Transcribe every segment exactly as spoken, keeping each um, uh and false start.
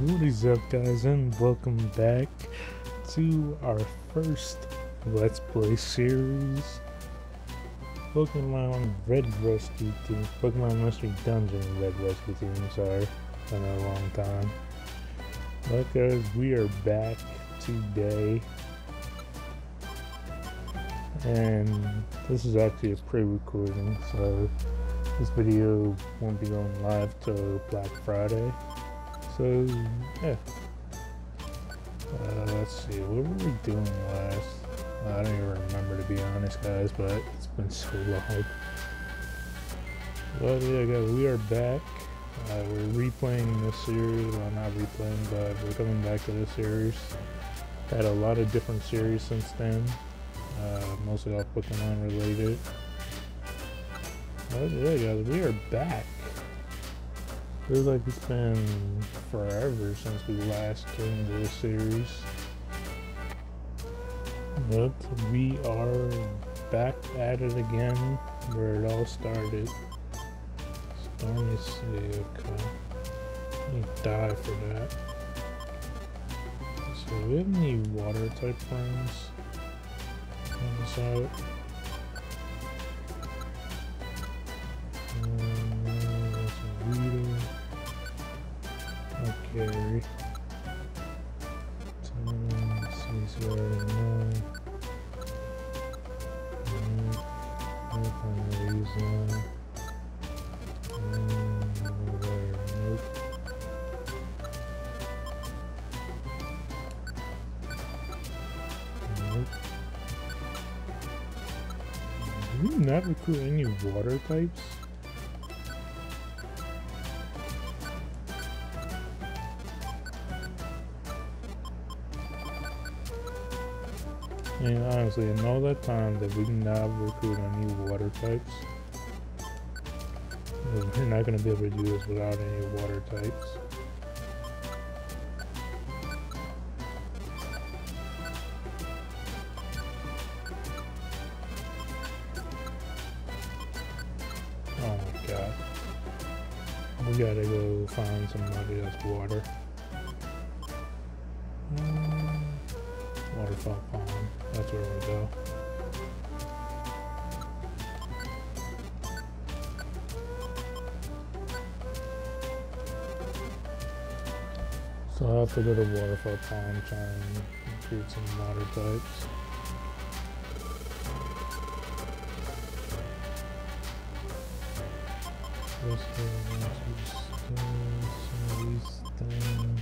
What is up, guys, and welcome back to our first Let's Play series, Pokemon Red Rescue Team, Pokemon Mystery Dungeon Red Rescue Team, sorry, been a long time. But guys, we are back today, and this is actually a pre-recording, so this video won't be going live till Black Friday. So, yeah. Uh, let's see, what were we doing last? I don't even remember, to be honest, guys, but it's been so long. Well, yeah, guys, we are back. Uh, we're replaying this series. Well, not replaying, but we're coming back to this series. Had a lot of different series since then. Uh, mostly all Pokemon related. Well, yeah, guys, we are back. Feels like it's been forever since we last came to this series. But we are back at it again where it all started. So let me see, okay. Let me die for that. So do we have any water type friends on this out? Gary. Tom, Caesar, no. No. No reason. Nowhere, nope. Nope. Did we not recruit any water types? And honestly, in all that time that we did not recruit any water types, we're not going to be able to do this without any water types. Oh my god. We gotta go find somebody that's water. Um, Waterfall Pond. That's where we go. So I'll have to go to Waterfall Pond, try and recruit some water types. Let's go into some of these things.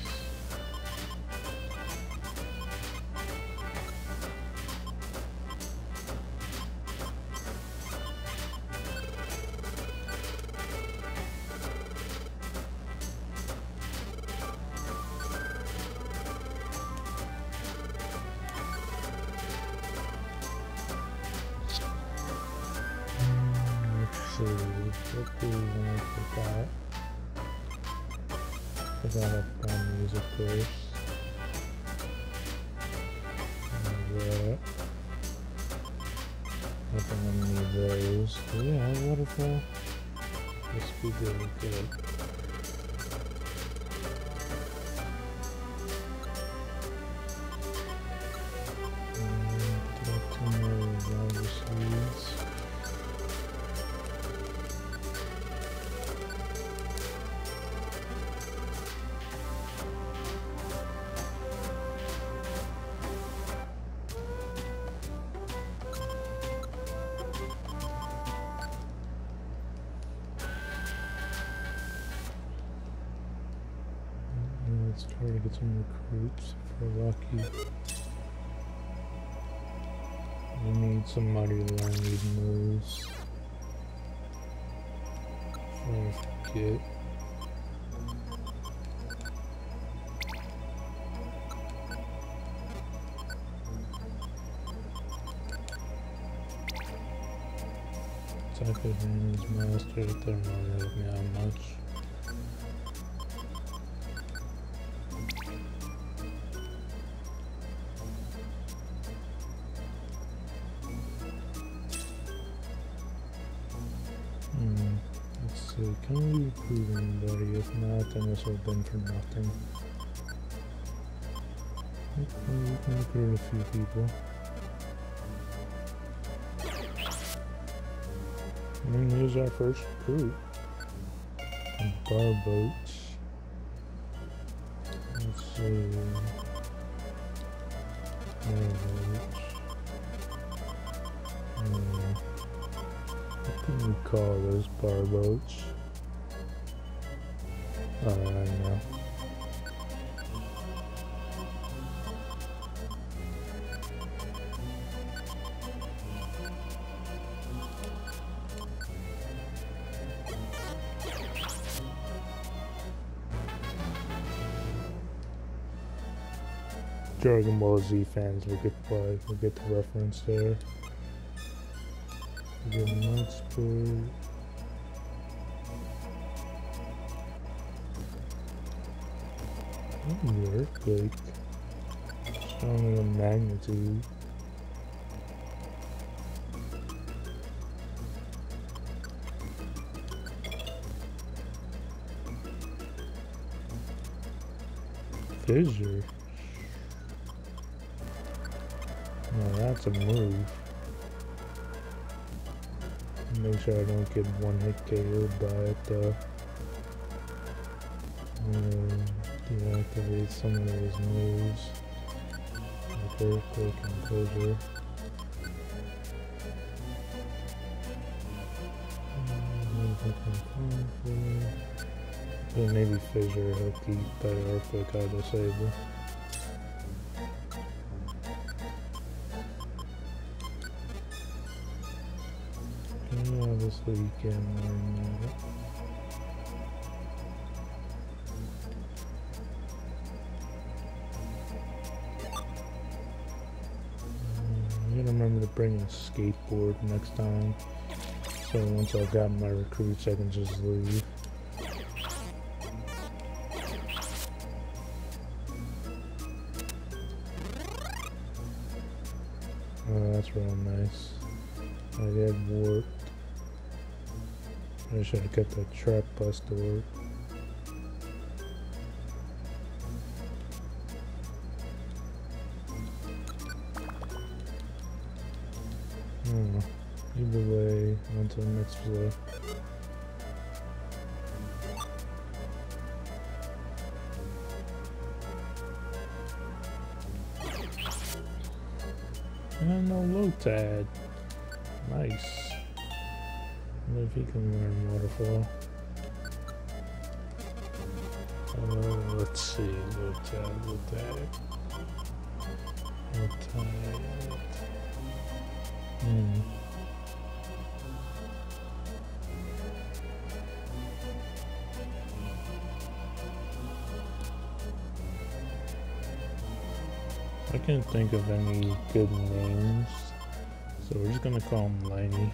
So, what do we want for that? I gotta find music first. And that. I think I need those. Do we have waterfall? This would be really good. And get two more water seeds. Let's try to get some recruits if we're lucky. We need somebody to learn these moves. Before I forget. Type Advantage Master, it doesn't really help me out much. Hmm, let's see, can we recruit anybody? If not, then this will have been for nothing. Hopefully we can recruit a few people. And then here's our first recruit. Bar boats. Let's see. Bar boats. Hmm. What can we call those bar boats? Oh, I don't know. Dragon Ball Z fans will get why will get the reference there. We get Mudsport. Oh, the earthquake. Stronger than magnitude. Fissure. Now that's a move. Make sure I don't get one hit K O'd by it though. Um, deactivate some of those moves. Like earthquake and fissure. Yeah, maybe fissure he'll keep, but earthquake I'll disable. Obviously you can learn that. You gotta remember to bring a skateboard next time. So once I've got my recruits I can just leave. Oh, that's real nice. I get warped. I should have kept that trap bus to work. Hmm. Either way, on to the next floor. And no Lotad. Nice. What if he can learn Waterfall? Uh, let's see. Lotad, Lotad. Lotad. Hmm. I can't think of any good names, so we're just gonna call him Laney.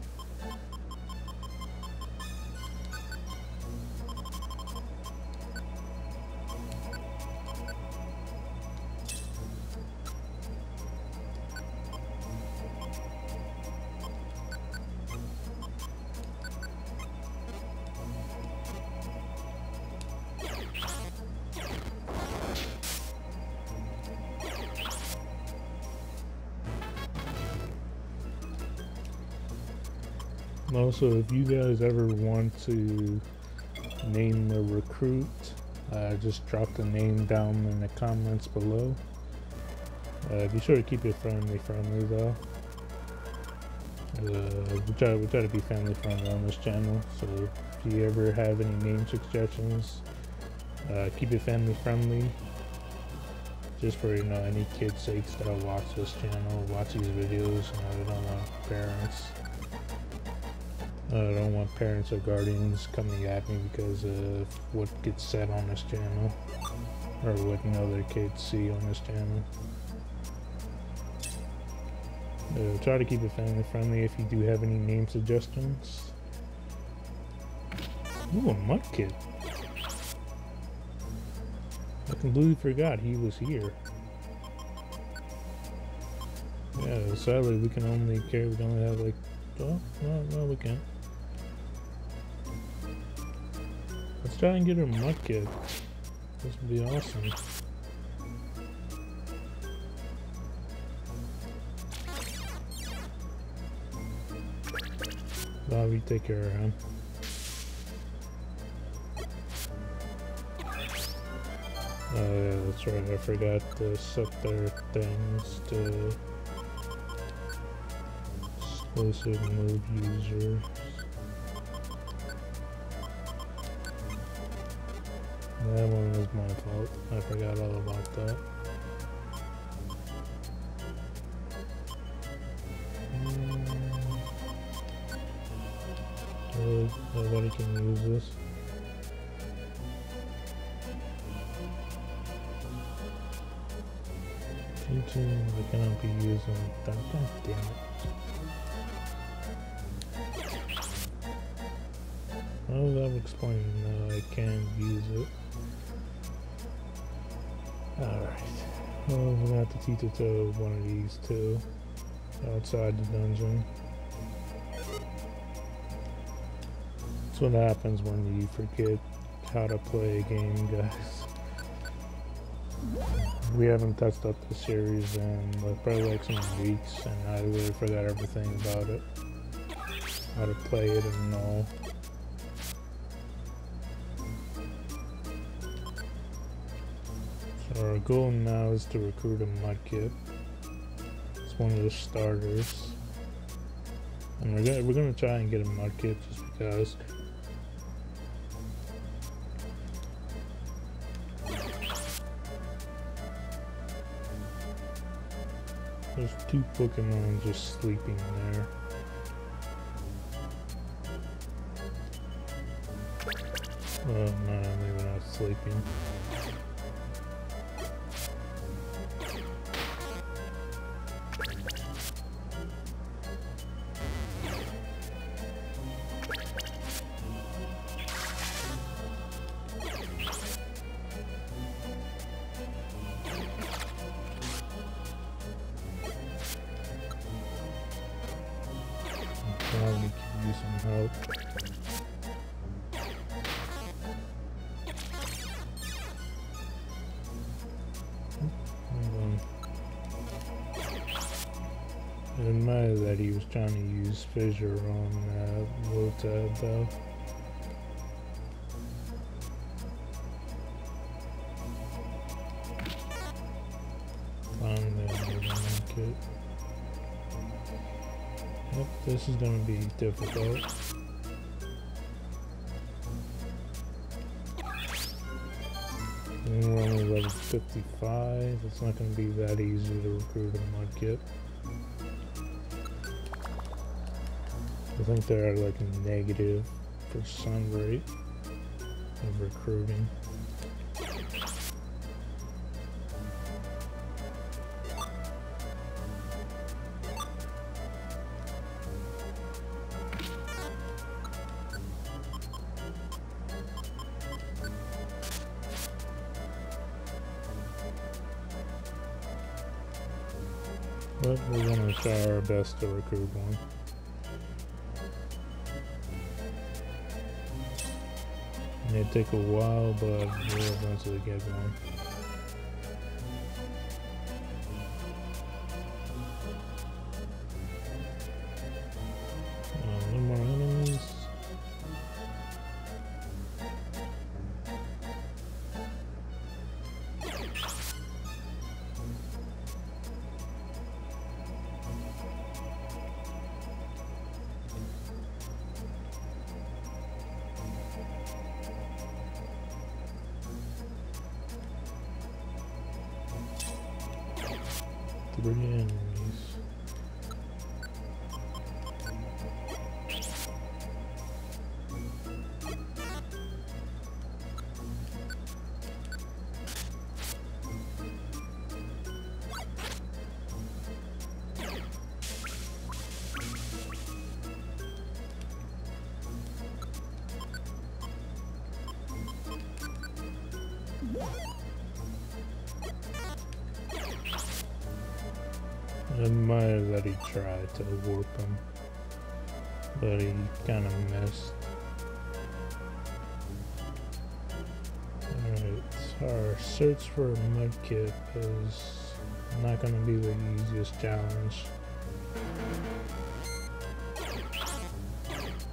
Also, if you guys ever want to name a recruit, uh, just drop the name down in the comments below. Uh, be sure to keep it family friendly though. Uh, we, try, we try to be family friendly on this channel, so if you ever have any name suggestions, uh, keep it family friendly. Just for, you know, any kids' sakes that'll watch this channel, watch these videos, you know, they don't want parents. I don't want parents or guardians coming at me because of what gets said on this channel, or what, you know, their kids see on this channel. Uh, try to keep it family friendly if you do have any name suggestions. Ooh, a Mudkip. I completely forgot he was here. Yeah, sadly we can only carry, we can only have like, oh, no, no we can't. Let's try and get her Mudkip. This would be awesome. Bobby, take care of him. Oh yeah, that's right, I forgot to set their things to exclusive move users. That one was my fault, I forgot all about that. Really, nobody can use this. YouTube, I cannot be using that. God damn it. How does that explain that I can't use it? Alright. Well, we're gonna have to teach it to one of these two outside the dungeon. That's what happens when you forget how to play a game, guys. We haven't touched up the series in like, probably like some weeks, and I really forgot everything about it. How to play it and all. So our goal now is to recruit a Mudkip. It's one of the starters. And we're gonna we're gonna try and get a Mudkip just because. There's two Pokemon just sleeping there. Oh no, maybe not sleeping. Probably could use some help. Hold on. I admire that he was trying to use Fissure on uh, Lotad though. Finally, I'm able to make it. Yep, this is going to be difficult. And we're only level fifty-five. It's not going to be that easy to recruit a Mudkip. I think they're like negative percent rate of recruiting. But we're gonna try our best to recruit one. It may take a while, but we'll eventually get one. Uh, no more enemies. Three enemies. I admire that he tried to warp him, but he kind of missed. Alright, our search for a Mudkip is not going to be the easiest challenge.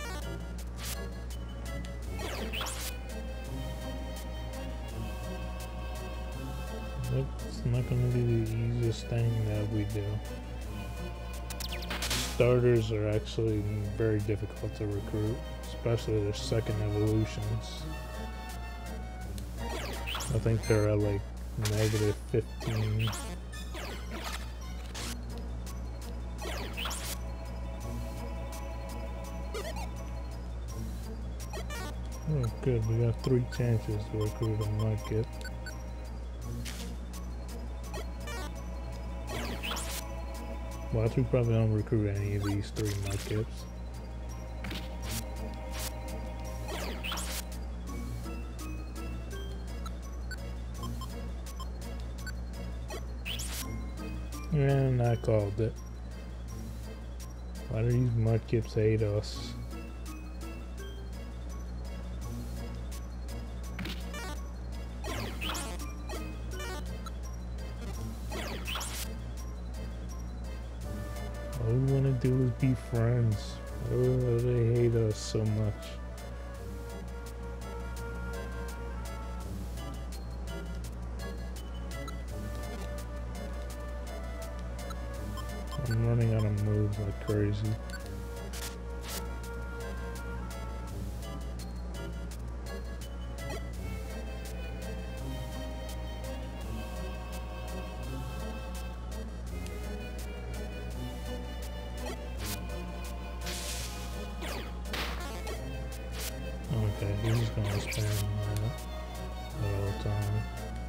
It's not going to be the easiest thing that we do. Starters are actually very difficult to recruit, especially their second evolutions. I think they're at like negative fifteen. Oh, good. We got three chances to recruit a Mudkip. Watch, we probably don't recruit any of these three Mudkips. And I called it. Why do these Mudkips hate us? All we want to do is be friends. Oh, they hate us so much. I'm running out of moves like crazy. Okay, he's just gonna spam that all the time.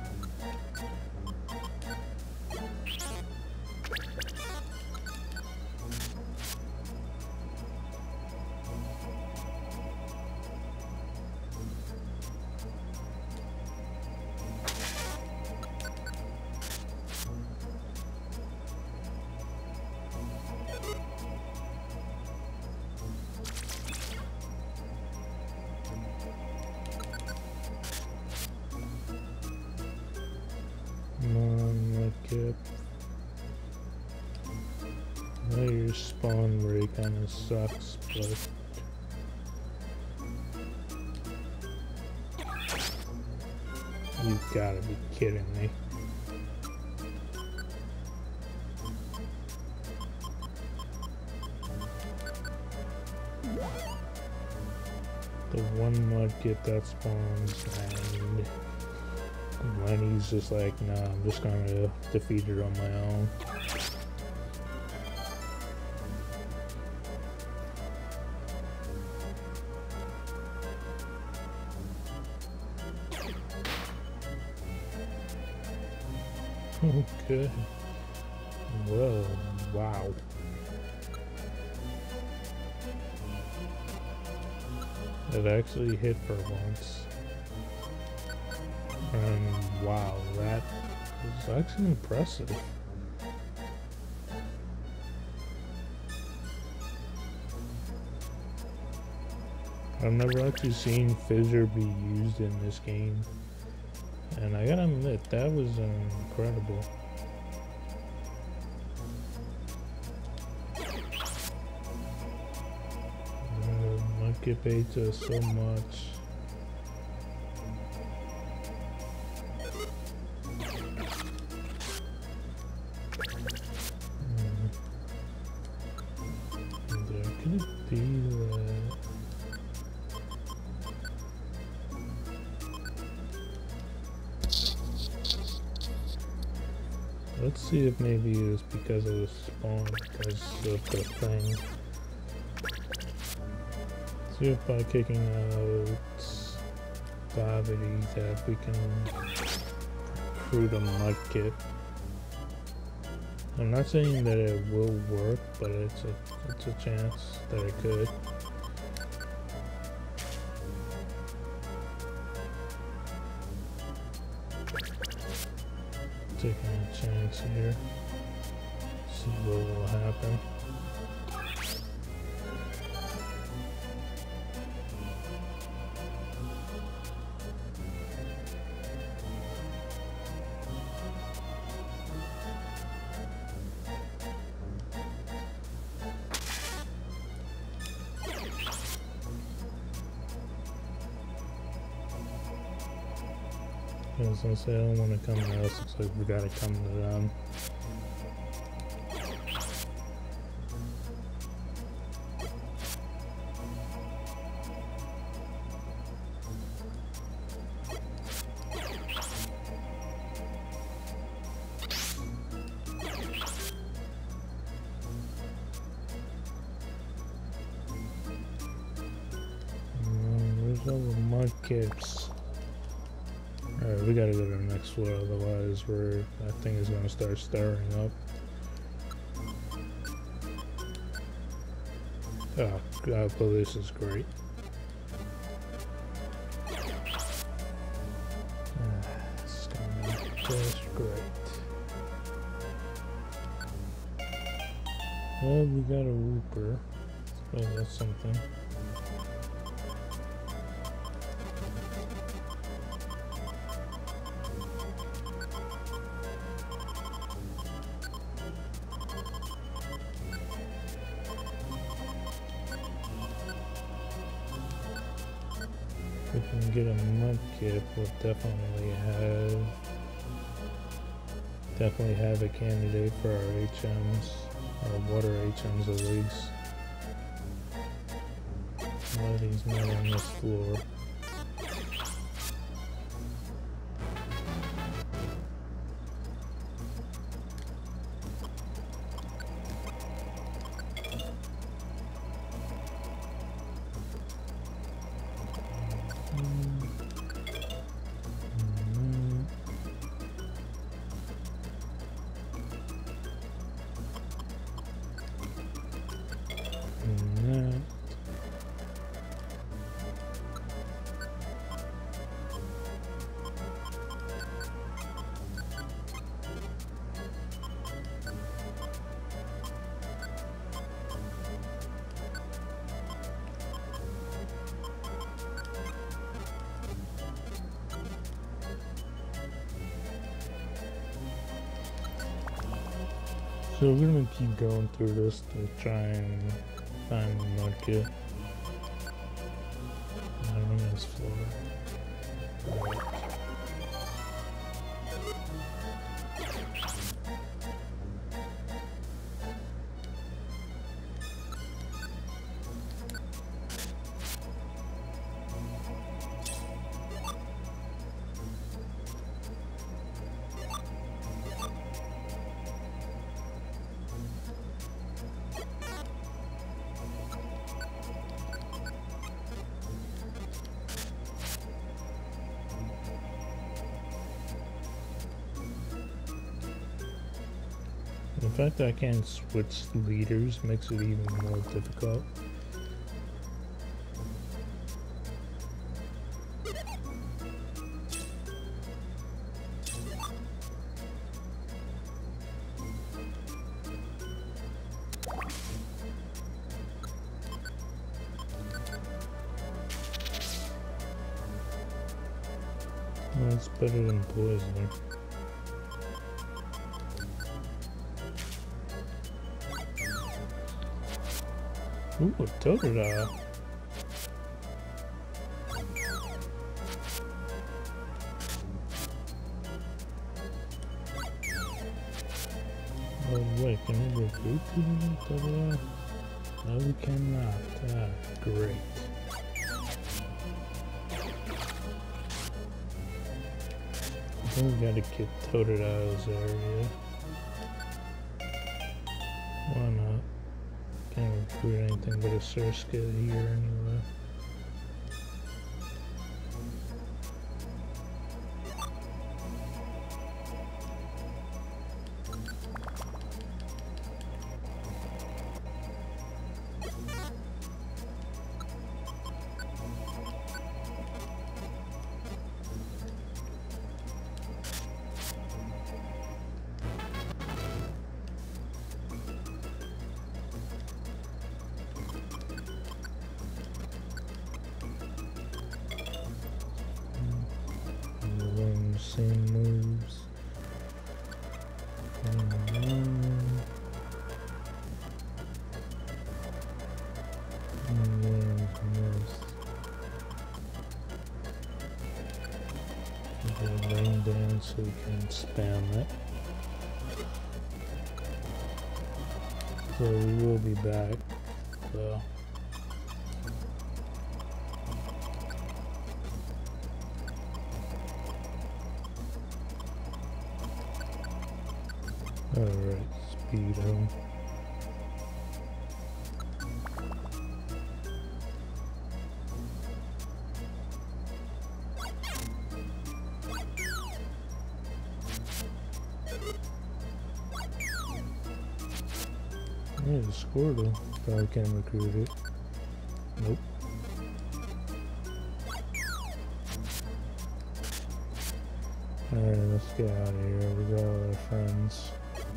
Mudkip. I know your spawn rate kinda sucks, but you gotta be kidding me. The one Mudkip that spawns and Lenny's just like, nah, I'm just gonna defeat it on my own. Okay. Well, wow. It actually hit for once. And wow, that was actually impressive. I've never actually seen Fissure be used in this game, and I gotta admit, that was incredible. Uh, Mudkip hates us so much. Could it be that? Let's see if maybe it was because of the spawn, because of the thing. See if by kicking out Gravity that we can recruit a Mudkip. I'm not saying that it will work, but it's a it's a chance that it could. Taking a chance here. See what will happen. I was gonna say I don't want to come to us. Looks like we gotta come to them. Kids. Alright, we gotta go to the next floor, otherwise we're that thing is gonna start stirring up. Oh god, but this is great. Ah, this is gonna be just great. Well, we got a whooper. So that's something. If we can get a mudkip, we'll definitely have definitely have a candidate for our H Ms, our water H Ms at least. Why he's not on this floor. So we're gonna keep going through this to try and find the mudkip. Not on this floor. Right. The fact that I can't switch leaders makes it even more difficult. Well, it's better than poison. Ooh, a Totodile. Oh wait, can we recruit to the Totodile? No, we cannot. Ah, great. I think we gotta get Totodile's area. Why not? Can't recruit anything but a Surskit here anyway. Same moves. Mm-hmm. Mm-hmm. rain dance so we can spam it. So we will be back, so. Alright, speed home. Yeah, the Squirtle. Probably can recruit it. Nope. Alright, let's get out of here. We got all our friends.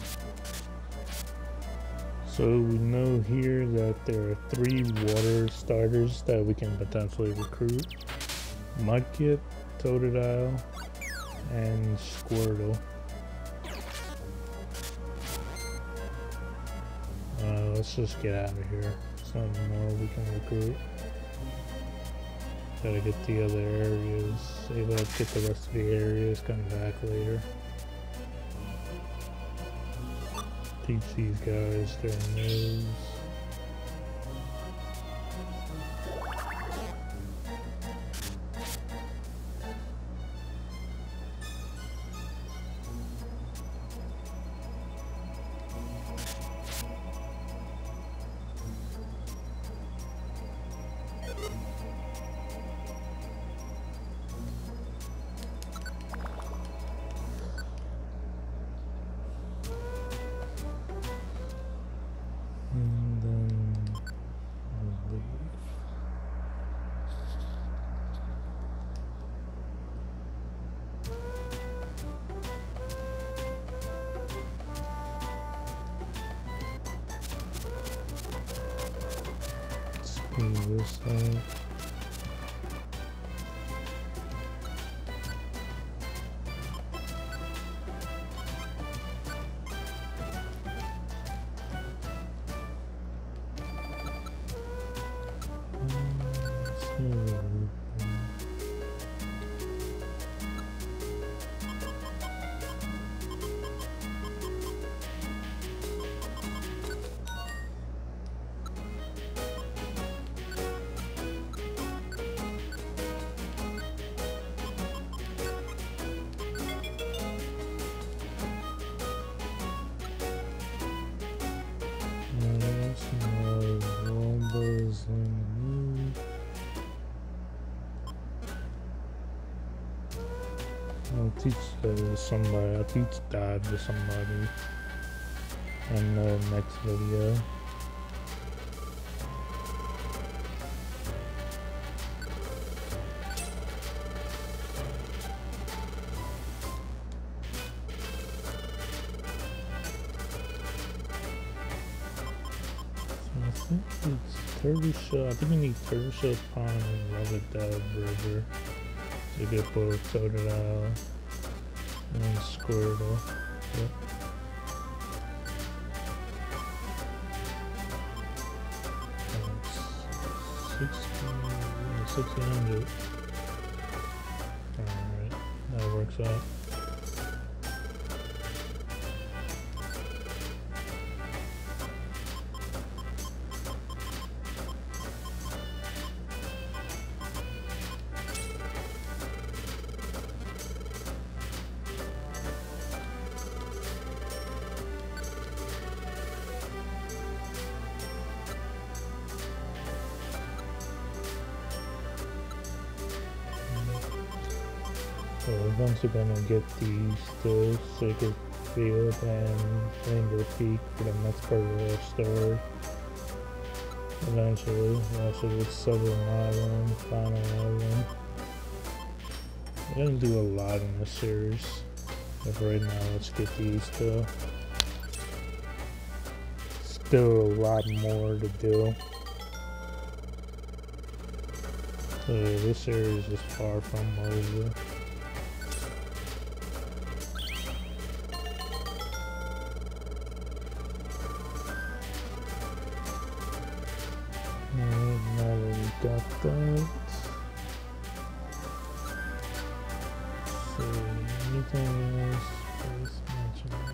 So we know here that there are three water starters that we can potentially recruit. Mudkip, Totodile, and Squirtle. Uh, let's just get out of here. There's nothing more we can recruit. Gotta get the other areas. Say let's get the rest of the areas, come back later. Teach these guys their moves. And then I'll leave. Speed this up. I'll teach uh, somebody, I'll teach dive to somebody in the next video. So I think it's Turtle Shell, I think we need Turtle Shell Pond and Rubber Dove River to get both Totodile and Squirtle. Yep. sixteen hundred. Alright, that works out. So we're eventually gonna get these to Sacred Field and Rainbow Peak for the next part of our story. Eventually, also with Southern Island, Final Island. We didn't do a lot in this series, but right now let's get these two. Still a lot more to do. So this series is far from over. Alright, now that we got that, so anything else worth mentioning?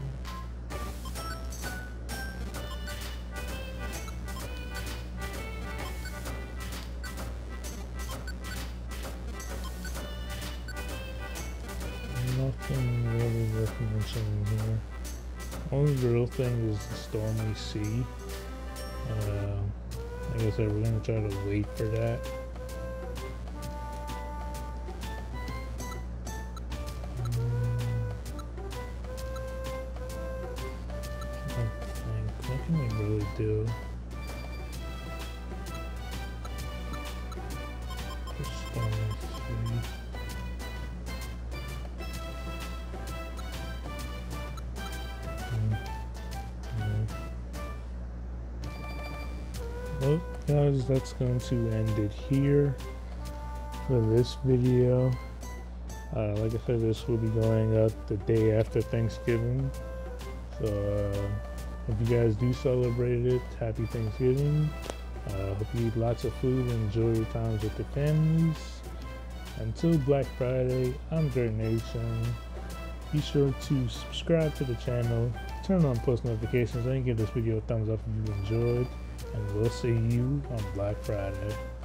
Nothing really worth mentioning here. Only real thing is the stormy sea. Uh, like I said, we're gonna try to wait for that. What can we really do? Just stormy sea. Well, guys, that's going to end it here for this video. Uh, like I said, this will be going up the day after Thanksgiving. So, uh, if you guys do celebrate it, happy Thanksgiving. Uh, hope you eat lots of food and enjoy your times with your families. Until Black Friday, I'm Dirt Nation. Be sure to subscribe to the channel, turn on post notifications, and give this video a thumbs up if you enjoyed. And we'll see you on Black Friday.